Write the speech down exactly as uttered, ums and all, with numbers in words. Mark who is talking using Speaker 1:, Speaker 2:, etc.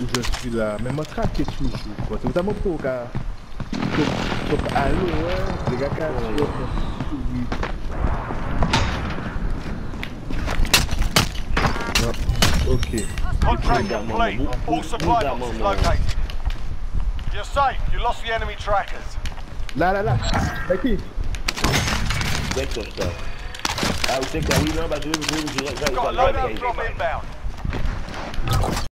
Speaker 1: je suis là. Mais moi, traquer toujours. C'est notamment pour qu'à. Donc, allô, ouais. Les gars, qui ok.
Speaker 2: Contract complete. All supply boxes located. You're safe. You lost the enemy trackers.
Speaker 1: Là, là, là. C'est qui?
Speaker 3: C'est ça, ça. Ah, vous savez que oui, non, bah, je vais vous dire,
Speaker 2: Got a loadout drop inbound.